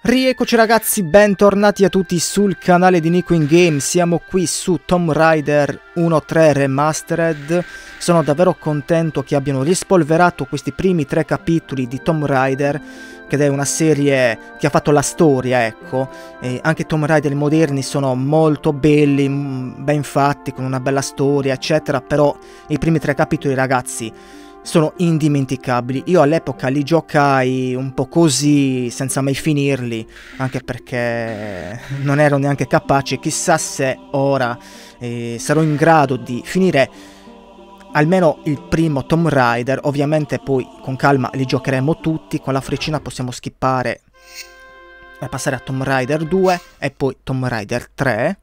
Rieccoci ragazzi, bentornati a tutti sul canale di Nico in Game. Siamo qui su Tomb Raider 1.3 Remastered. Sono davvero contento che abbiano rispolverato questi primi 3 capitoli di Tomb Raider, che è una serie che ha fatto la storia, ecco. E anche Tomb Raider moderni sono molto belli, ben fatti, con una bella storia, eccetera. Però i primi 3 capitoli, ragazzi, sono indimenticabili. Io all'epoca li giocai un po' così, senza mai finirli, anche perché non ero neanche capace. Chissà se ora sarò in grado di finire almeno il primo Tomb Raider. Ovviamente poi con calma li giocheremo tutti. Con la freccina possiamo skippare e passare a Tomb Raider 2 e poi Tomb Raider 3.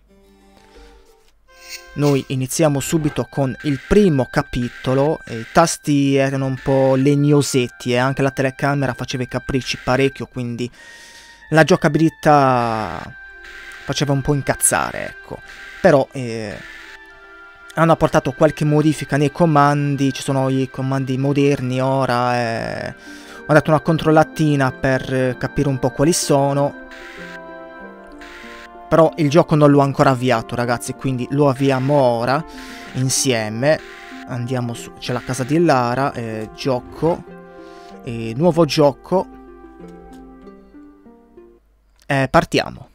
Noi iniziamo subito con il primo capitolo. I tasti erano un po' legnosetti e anche la telecamera faceva i capricci parecchio, quindi la giocabilità faceva un po' incazzare, ecco. Però hanno apportato qualche modifica nei comandi, ci sono i comandi moderni ora. Ho dato una controllatina per capire un po' quali sono. Però il gioco non l'ho ancora avviato, ragazzi, quindi lo avviamo ora insieme. Andiamo su, c'è la casa di Lara, gioco, nuovo gioco, partiamo.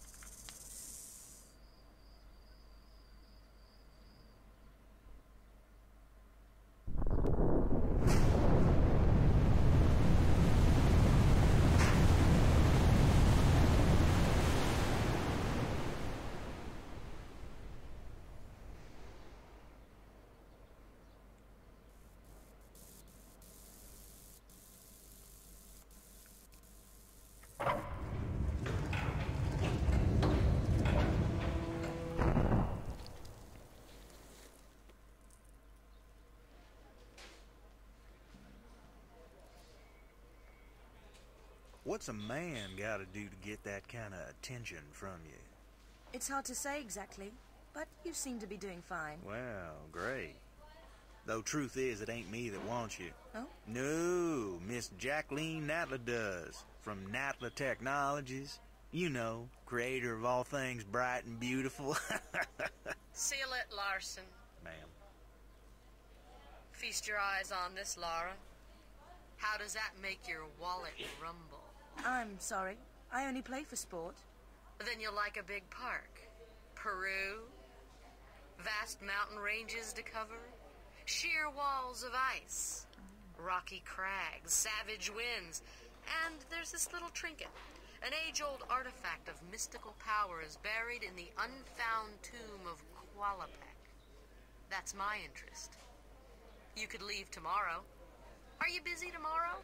What's a man gotta do to get that kind of attention from you? It's hard to say exactly, but you seem to be doing fine. Well, great. Though truth is, it ain't me that wants you. Oh? No, Miss Jacqueline Natla does, from Natla Technologies. You know, creator of all things bright and beautiful. Seal it, Larson. Ma'am. Feast your eyes on this, Lara. How does that make your wallet rumble? I'm sorry. I only play for sport. Then you'll like a big park. Peru. Vast mountain ranges to cover. Sheer walls of ice. Rocky crags, savage winds. And there's this little trinket. An age-old artifact of mystical power is buried in the unfound tomb of Qualapec. That's my interest. You could leave tomorrow. Are you busy tomorrow?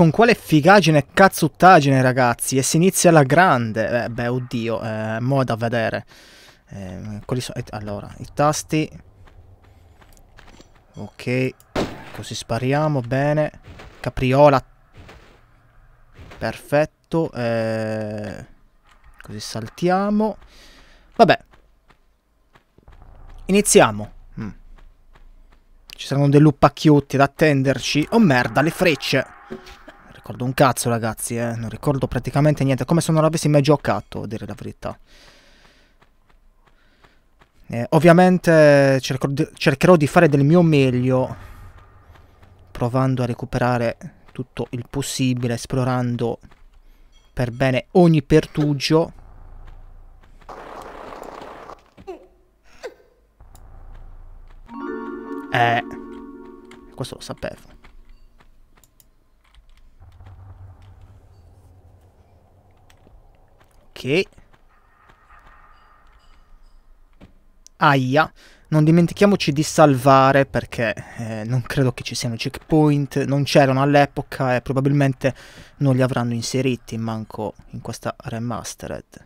con quale figaggine e cazzuttaggine, ragazzi. E si inizia alla grande. Beh, oddio, mo' da vedere. Quali sono? Allora, i tasti. Ok, così spariamo, bene. Capriola. Perfetto. Così saltiamo. Vabbè. Iniziamo. Ci saranno dei lupacchiotti da attenderci. Oh merda, le frecce. Non ricordo un cazzo, ragazzi, non ricordo praticamente niente. Come se non avessi mai giocato, a dire la verità. Ovviamente cercherò di fare del mio meglio, provando a recuperare tutto il possibile, esplorando per bene ogni pertugio. Questo lo sapevo. Ok. Aia. Non dimentichiamoci di salvare, perché non credo che ci siano checkpoint. Non c'erano all'epoca e probabilmente non li avranno inseriti manco in questa remastered.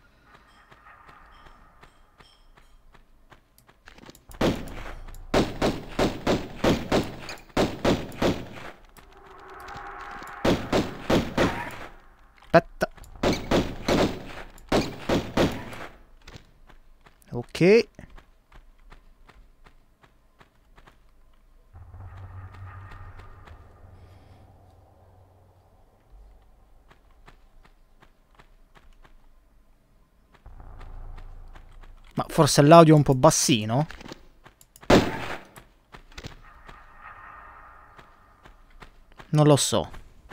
Aspetta. Ok. Ma forse l'audio è un po' bassino? Non lo so.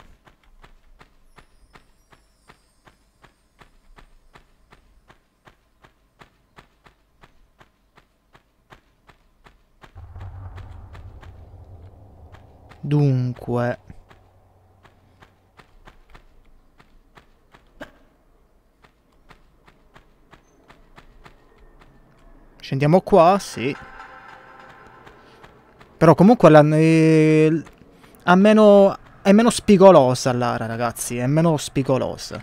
Dunque... Scendiamo qua, sì. Però comunque è meno spigolosa Lara, ragazzi. È meno spigolosa.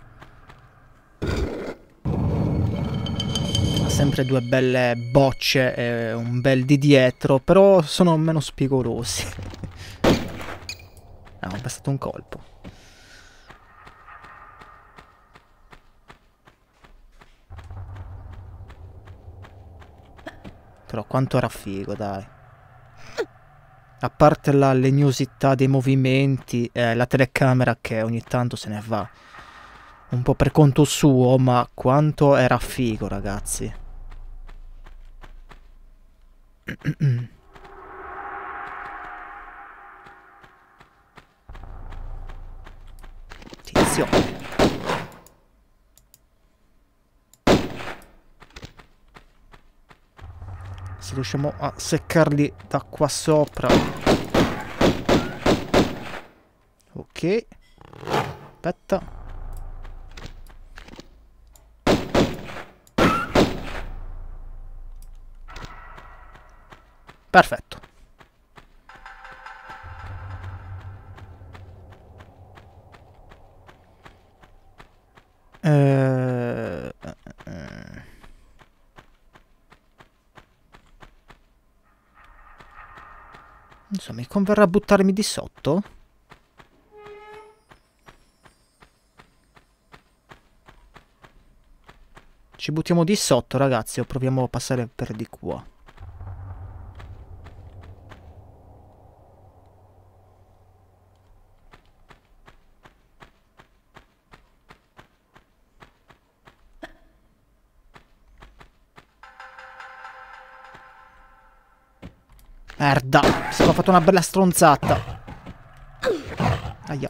Ha sempre due belle bocce e un bel di dietro. Però sono meno spigolosi. Ah, ho passato un colpo. Però quanto era figo, dai. A parte la legnosità dei movimenti, la telecamera che ogni tanto se ne va un po' per conto suo, ma quanto era figo, ragazzi. Tizio. Se riusciamo a seccarli da qua sopra. Ok. Aspetta. Perfetto. Insomma, mi converrà buttarmi di sotto? Ci buttiamo di sotto, ragazzi, o proviamo a passare per di qua? Merda, mi sono fatto una bella stronzata. Aia.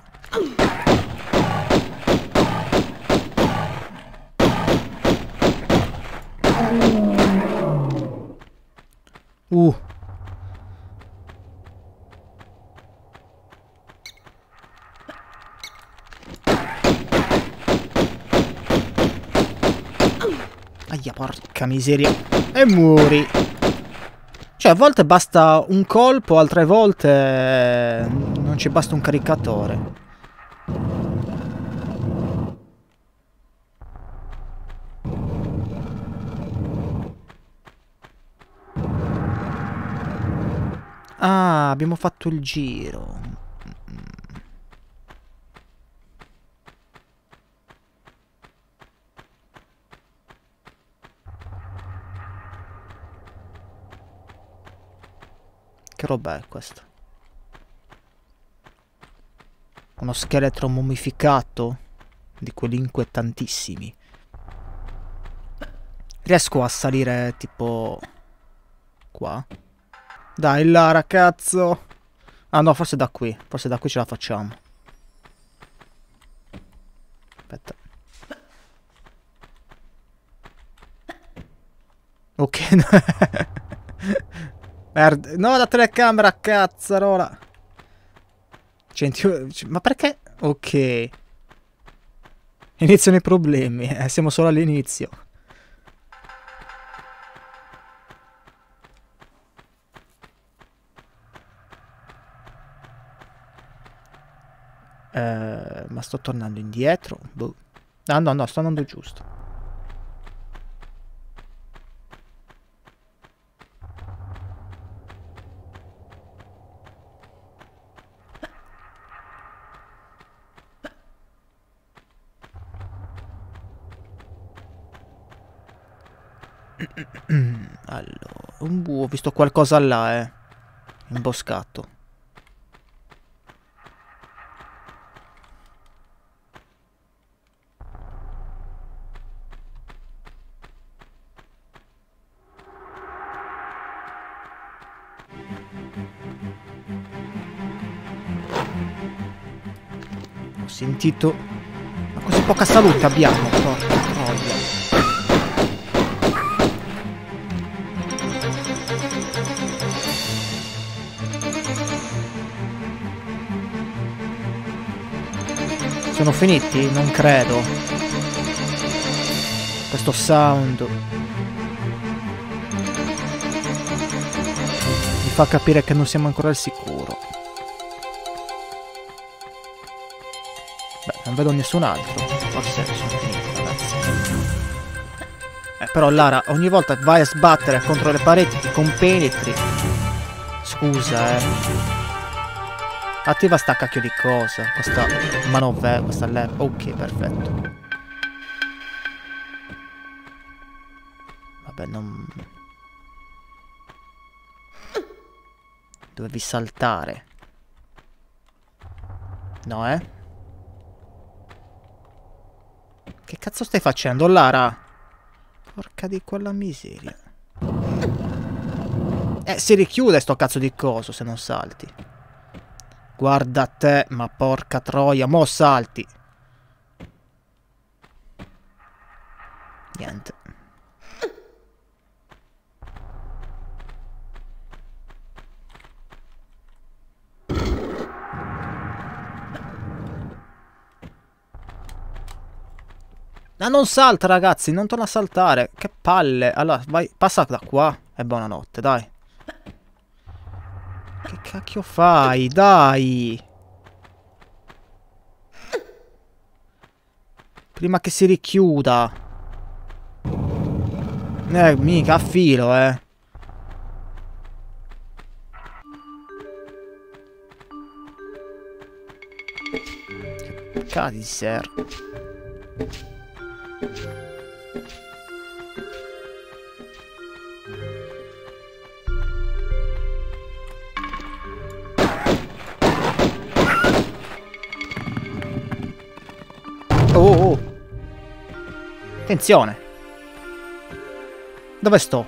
Aia, porca miseria. E muori. Cioè, a volte basta un colpo, altre volte non Non ci basta un caricatore. Ah, abbiamo fatto il giro. Che roba è questa? Uno scheletro mummificato? Di quelli inquietantissimi. Riesco a salire tipo... qua? Dai Lara, cazzo! Ah no, forse da qui. Forse da qui ce la facciamo. Aspetta. Ok. No, la telecamera, cazzarola. Ma perché? Ok. Iniziano i problemi. Siamo solo all'inizio. Ma sto tornando indietro? Boh. Ah no, no, sto andando giusto. Allora, ho visto qualcosa là, imboscato. Ho sentito... Ma così poca salute abbiamo, porca troia. Sono finiti? Non credo. Questo sound mi fa capire che non siamo ancora al sicuro. Beh, non vedo nessun altro. Forse sono finiti, ragazzi. Però Lara, ogni volta vai a sbattere contro le pareti, ti compenetri. Scusa, Attiva sta cacchio di cosa. Questa manovella, questa leva. Ok, perfetto. Vabbè, non... Dovevi saltare. No, Che cazzo stai facendo, Lara? Porca di quella miseria. Si richiude sto cazzo di coso se non salti. Guarda te, ma porca troia, mo salti. Niente. Ma non salta, ragazzi, non torna a saltare. Che palle. Allora, vai, passa da qua e buonanotte, dai. Che cacchio fai? Dai! Prima che si richiuda. Mica a filo, Che cazzo. Oh. Attenzione. Dove sto?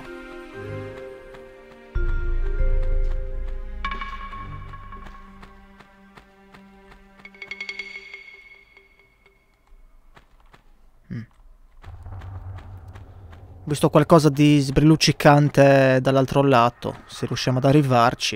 Ho visto qualcosa di sbrilluccicante dall'altro lato. Se riusciamo ad arrivarci.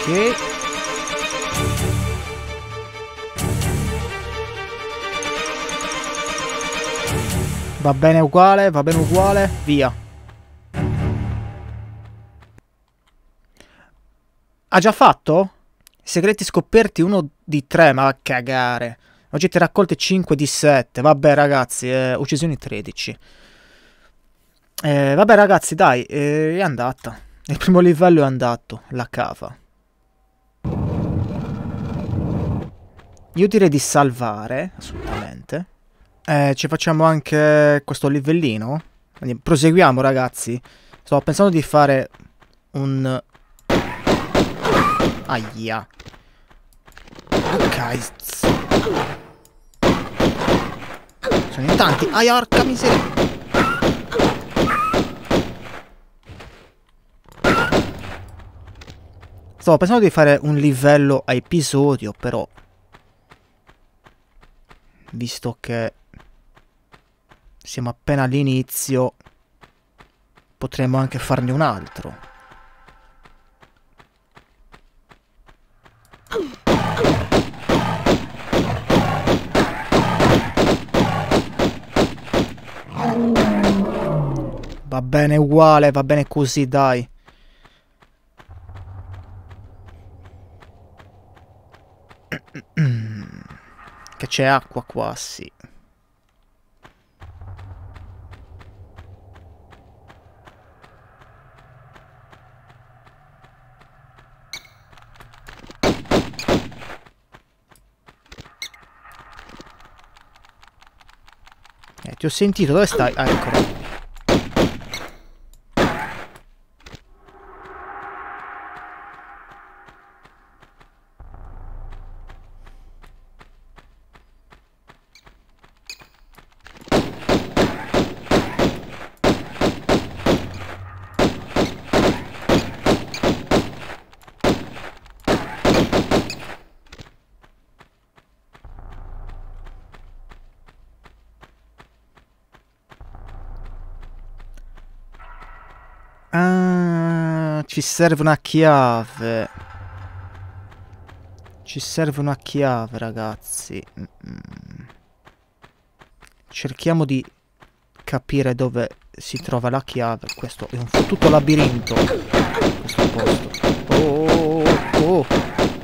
Ok. Va bene uguale, via. Ha già fatto? Segreti scoperti 1 di 3, ma va a cagare. Oggetti raccolti 5 di 7. Vabbè ragazzi, uccisioni 13. Vabbè ragazzi, dai, è andata. Il primo livello è andato, la cava. Io direi di salvare, assolutamente. Ci facciamo anche questo livellino. Quindi proseguiamo ragazzi. Stavo pensando di fare un... Aia. Ok. Sono in tanti. Aia, orca miseria. Stavo pensando di fare un livello a episodio, però... Visto che... siamo appena all'inizio... potremmo anche farne un altro. Va bene uguale, va bene così, dai. Che c'è acqua qua, sì. Ti ho sentito, dove stai? Ah, eccolo. Ah, ci serve una chiave. Ci serve una chiave, ragazzi. Cerchiamo di capire dove si trova la chiave. Questo è un fottuto labirinto. Questo posto. Oh, oh, oh.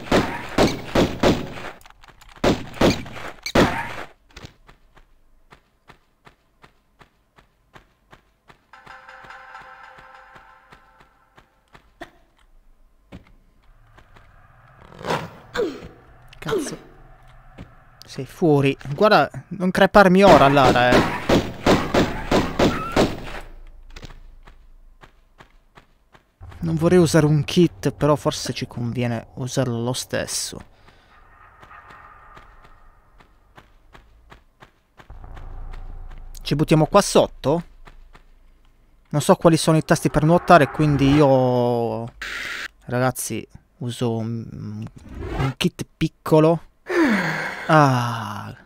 Cazzo. Sei fuori. Guarda, non creparmi ora, Lara, Non vorrei usare un kit, però forse ci conviene usarlo lo stesso. Ci buttiamo qua sotto? Non so quali sono i tasti per nuotare, quindi io... Ragazzi, uso un kit piccolo. Ah.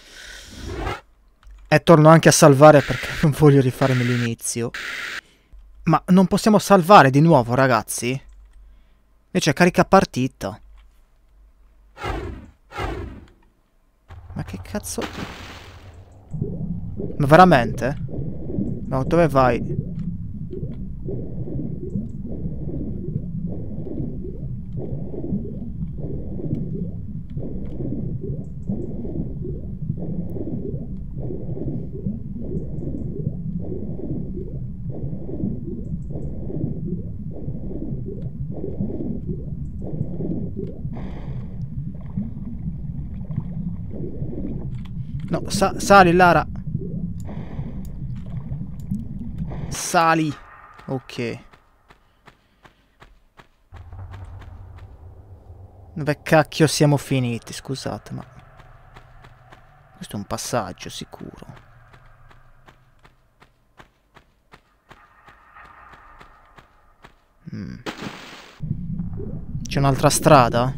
E torno anche a salvare perché non voglio rifarmi l'inizio. Ma non possiamo salvare di nuovo, ragazzi? Invece carica partita. Ma che cazzo? Ma veramente? No, dove vai? No, sali, Lara. Sali. Ok. Dove cacchio siamo finiti? Scusate, ma... Questo è un passaggio sicuro. C'è un'altra strada?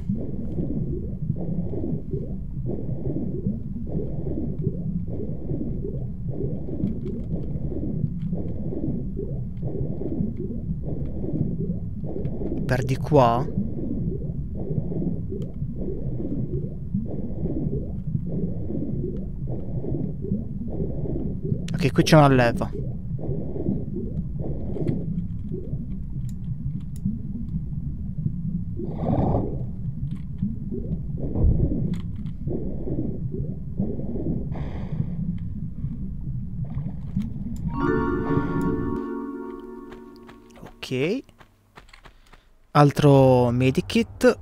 Per di qua? Ok, qui c'è una leva. Ok. Altro medikit.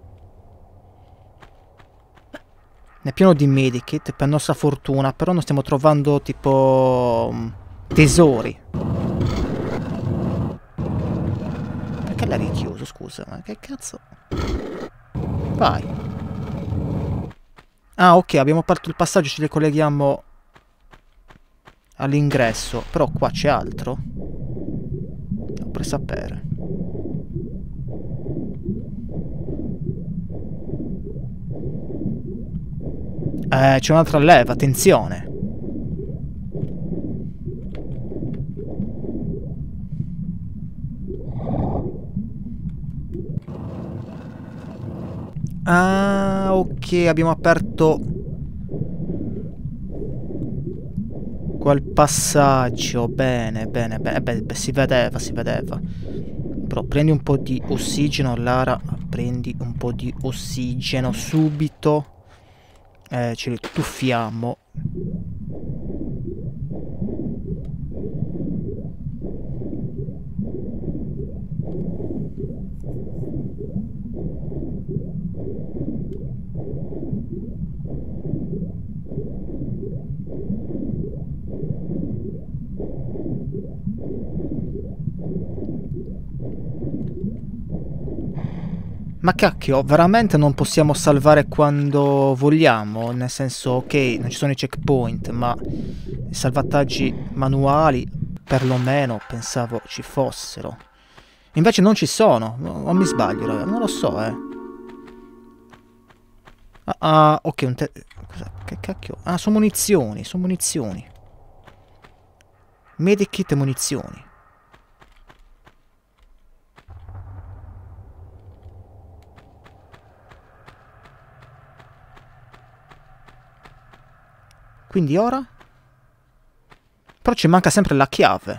Ne è pieno di medikit per nostra fortuna, però non stiamo trovando tipo tesori. Perché l'hai richiuso, scusa? Ma che cazzo? Vai. Ah, ok, abbiamo aperto il passaggio, ci ricolleghiamo all'ingresso. Però qua c'è altro. Devo per sapere. C'è un'altra leva, attenzione. Ah, ok, abbiamo aperto quel passaggio. Bene, bene, bene. Beh, si vedeva, si vedeva. Però prendi un po' di ossigeno, Lara. Prendi un po' di ossigeno subito. Ce li tuffiamo. Ma cacchio, veramente non possiamo salvare quando vogliamo? Nel senso, ok, non ci sono i checkpoint, ma i salvataggi manuali, perlomeno, pensavo ci fossero. Invece non ci sono, o mi sbaglio, raga, non lo so, ok, che cacchio? Ah, sono munizioni, sono munizioni. Medikit e munizioni. Quindi ora? Però ci manca sempre la chiave.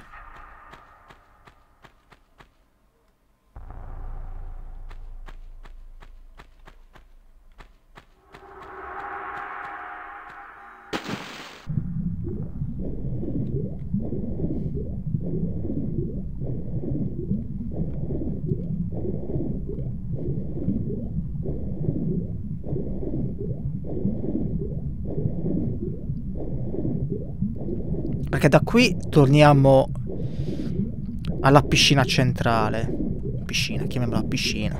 Perché da qui torniamo alla piscina centrale. Piscina, chiamiamola piscina.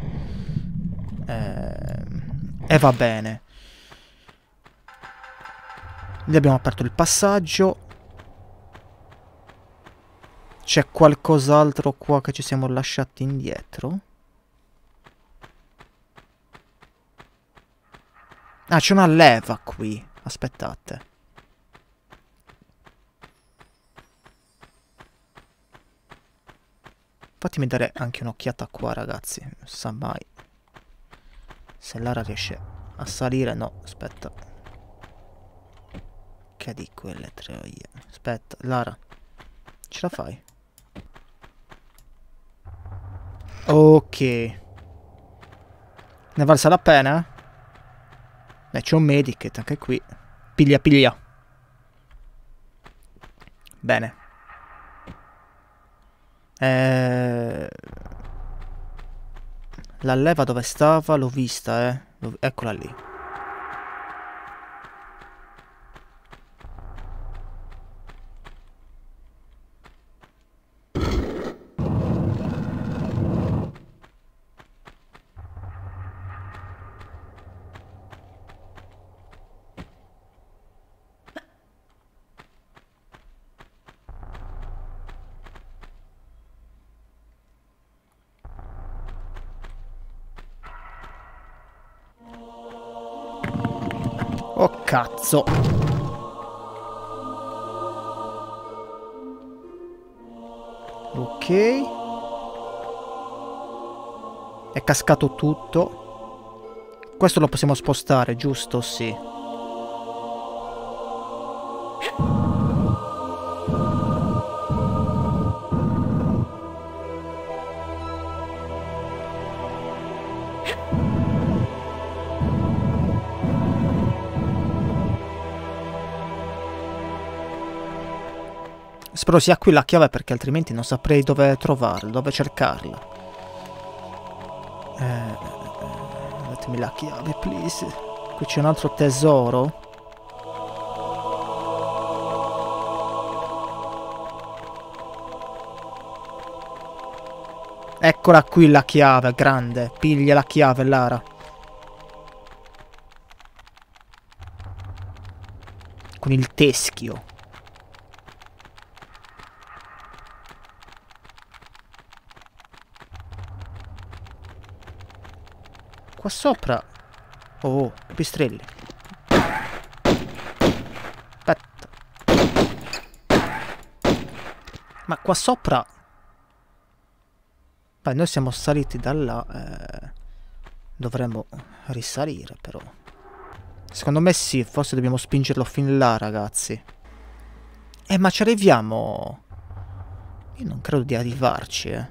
E va bene. Lì abbiamo aperto il passaggio. C'è qualcos'altro qua che ci siamo lasciati indietro? Ah, c'è una leva qui. Aspettate. Fatemi dare anche un'occhiata qua, ragazzi. Non sa mai. Se Lara riesce a salire. No, aspetta. Che di quelle troie. Aspetta, Lara. Ce la fai? Ok. Ne valsa la pena? C'è un medikit anche qui. Piglia, piglia. Bene. La leva dove stava? L'ho vista, eccola lì. Oh cazzo. Ok. È cascato tutto. Questo lo possiamo spostare, giusto? Sì. Spero sia qui la chiave perché altrimenti non saprei dove trovarla, dove cercarla. Datemi la chiave, please. Qui c'è un altro tesoro. Eccola qui la chiave, grande. Piglia la chiave, Lara. Con il teschio. Qua sopra. Oh, pistrelli. Aspetta. Ma qua sopra. Beh, noi siamo saliti da là. Dovremmo risalire, però. Secondo me sì, forse dobbiamo spingerlo fin là, ragazzi. Ma ci arriviamo. Io non credo di arrivarci,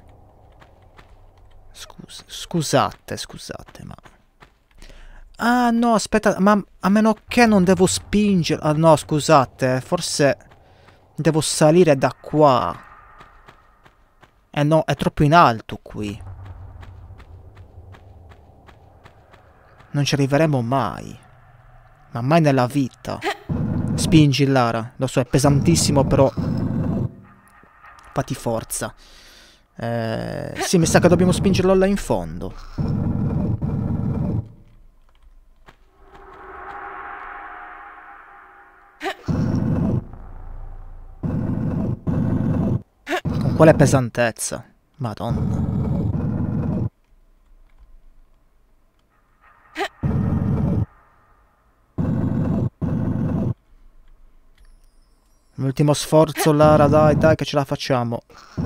Scusate, ma... Ah, no, aspetta, ma a meno che non devo spingere... Ah, no, scusate, forse devo salire da qua. No, è troppo in alto qui. Non ci arriveremo mai. Ma mai nella vita. Spingi, Lara. Lo so, è pesantissimo, però... Fatti forza. Sì, mi sa che dobbiamo spingerlo là in fondo. Con quale pesantezza. Madonna. L'ultimo sforzo, Lara, dai, che ce la facciamo.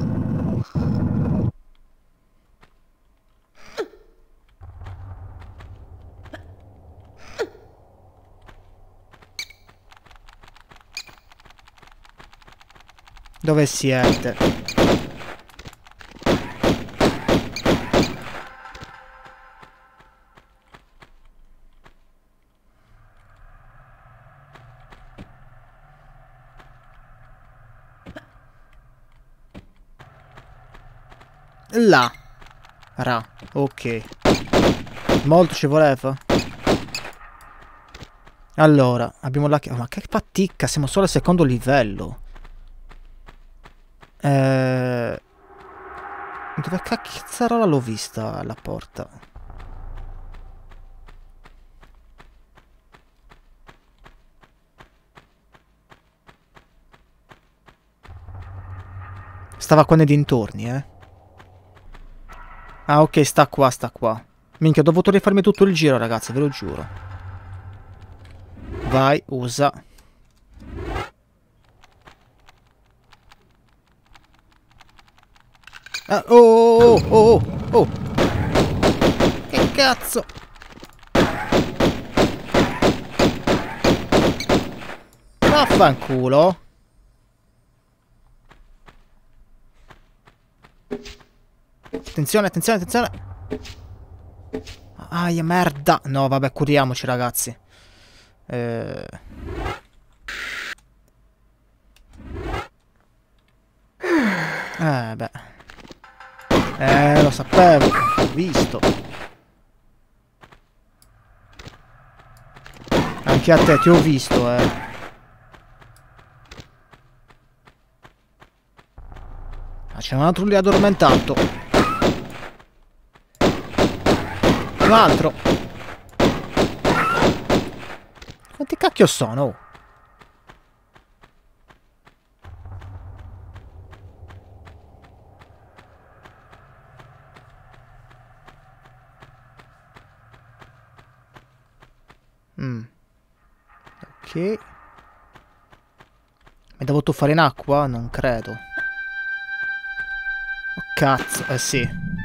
Dove siete? Là. Ok. Molto ci voleva. Allora, abbiamo la chiave. Ma che fatica, siamo solo al secondo livello. Dove cazzarola l'ho vista la porta? Stava qua nei dintorni, Ah, ok, sta qua. Minchia, ho dovuto rifarmi tutto il giro, ragazzi, ve lo giuro. Vai, usa. Oh. Che cazzo? Vaffanculo. Attenzione. Aia, merda. No, vabbè, curiamoci, ragazzi. Beh. Lo sapevo. Ho visto. Anche a te, ti ho visto, Ah, c'è un altro lì addormentato. Un altro. Quanti cacchio sono? Ok. Mi devo tuffare in acqua? Non credo. Oh cazzo, sì.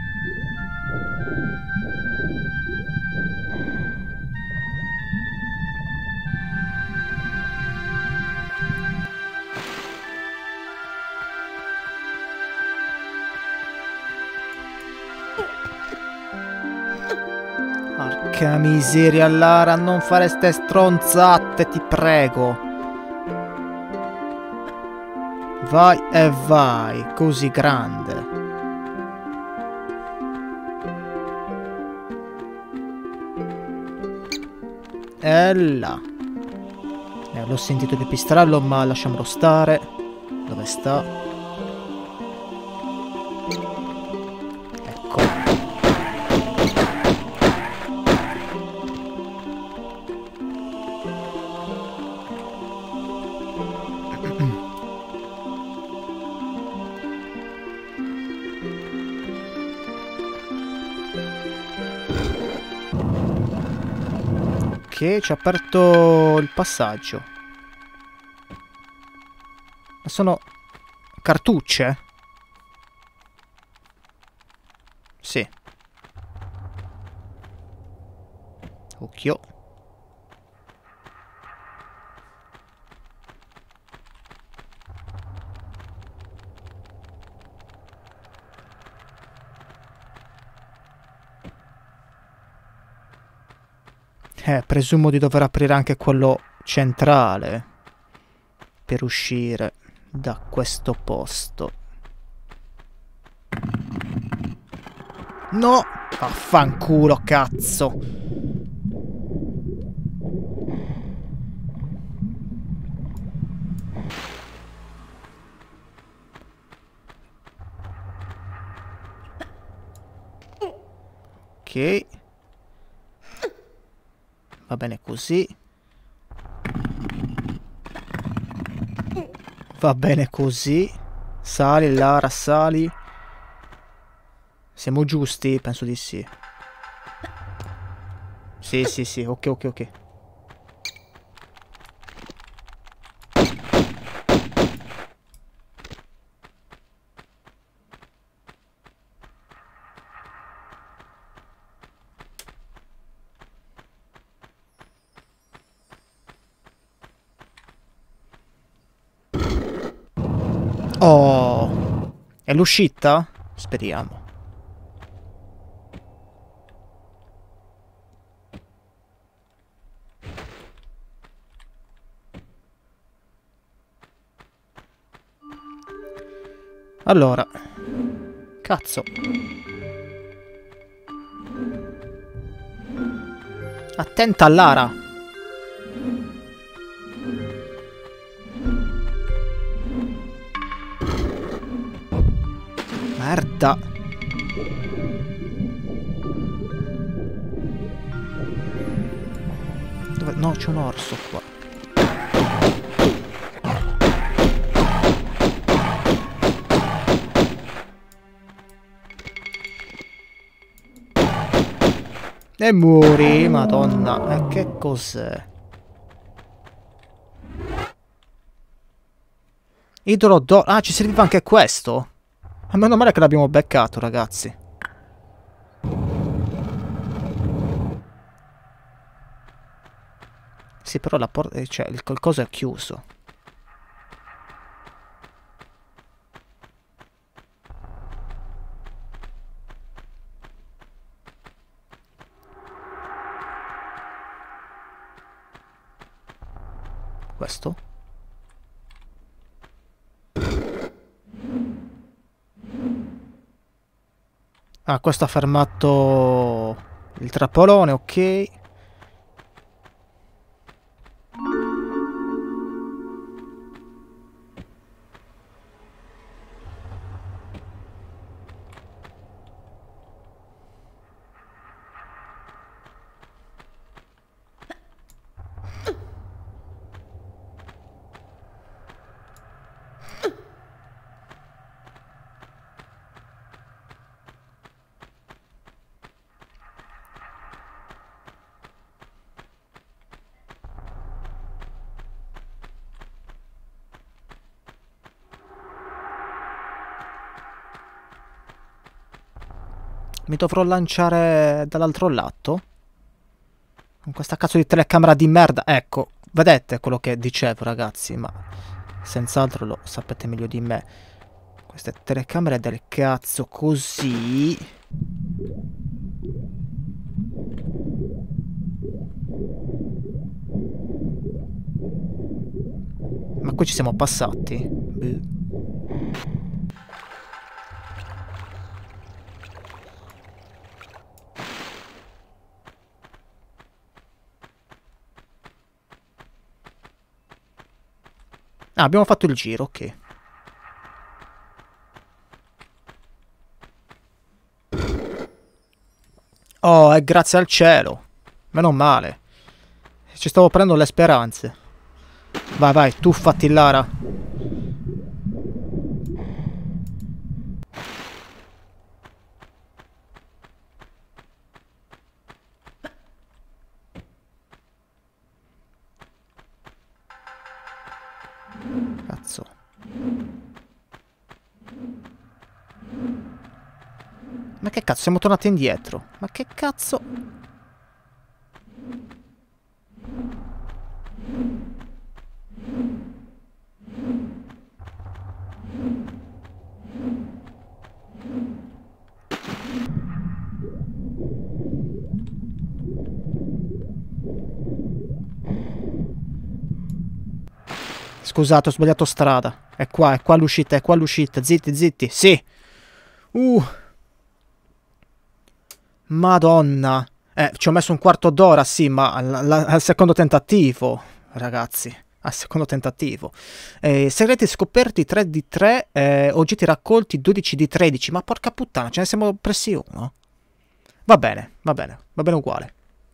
Porca miseria, Lara, non fare ste stronzate, ti prego. Vai e vai, così grande. E là. L'ho sentito il pipistrello, ma lasciamolo stare. Dove sta? Ecco. Ok, ci ha aperto il passaggio. Ma sono cartucce? Sì. Occhio. Presumo di dover aprire anche quello centrale per uscire da questo posto. No! Vaffanculo, cazzo! Ok. Va bene così. Va bene così. Sali, Lara, sali. Siamo giusti? Penso di sì. Sì, sì, sì. Ok, ok, ok. Oh, è l'uscita? Speriamo. Allora, cazzo. Attenta, Lara. Merda. Dove? No, c'è un orso qua. E muori, madonna. E che cos'è? Idrodoro. Ah, ci serviva anche questo? Ma meno male che l'abbiamo beccato, ragazzi. Sì, però la porta... cioè, il coso è chiuso. Questo? Ah, questo ha fermato il trappolone, ok. Mi dovrò lanciare dall'altro lato? Con questa cazzo di telecamera di merda. Ecco, vedete quello che dicevo, ragazzi, ma senz'altro lo sapete meglio di me. Queste telecamere del cazzo così. Ma qui ci siamo passati. Beh. Ah, abbiamo fatto il giro, ok. Oh, e grazie al cielo. Meno male. Ci stavo prendendo le speranze. Vai, vai, tuffati, Lara. Cazzo. Ma che cazzo, siamo tornati indietro. Ma che cazzo? Scusate, ho sbagliato strada. È qua l'uscita, è qua l'uscita. Zitti, zitti. Sì. Madonna. Ci ho messo un quarto d'ora, sì, ma al secondo tentativo, ragazzi. Al secondo tentativo. Segreti scoperti 3 di 3, oggetti raccolti 12 di 13. Ma porca puttana, ce ne siamo presi uno. Va bene uguale.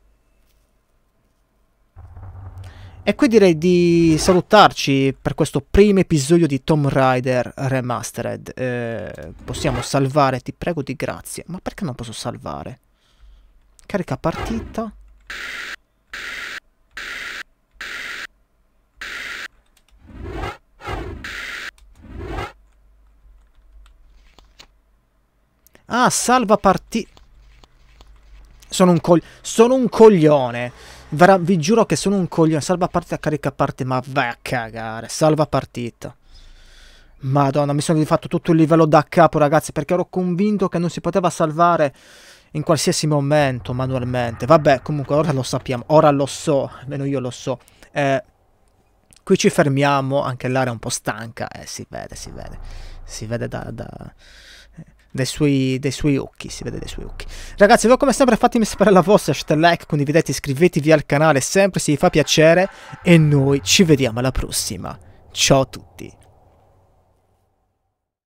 E qui direi di salutarci per questo primo episodio di Tomb Raider Remastered. Possiamo salvare, ti prego di grazie. Ma perché non posso salvare? Carica partita. Ah, salva partita. Sono un coglione. Vi giuro che sono un coglione. Salva partita, carica partita. Ma vai a cagare. Salva partita. Madonna, mi sono rifatto tutto il livello da capo, ragazzi, perché ero convinto che non si poteva salvare in qualsiasi momento manualmente. Vabbè, comunque ora lo sappiamo. Ora lo so. Almeno io lo so. Qui ci fermiamo. Anche l'area è un po' stanca. Si vede. Si vede dai suoi occhi, si vede dai suoi occhi. Ragazzi, voi come sempre fatemi sapere la vostra, lasciate like, condividete, iscrivetevi al canale sempre se vi fa piacere e noi ci vediamo alla prossima. Ciao a tutti.